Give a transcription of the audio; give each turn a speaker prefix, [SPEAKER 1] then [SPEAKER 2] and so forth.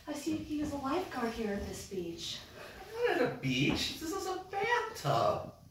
[SPEAKER 1] I see you as a lifeguard here at this beach.
[SPEAKER 2] I'm not at a beach. This is a bathtub.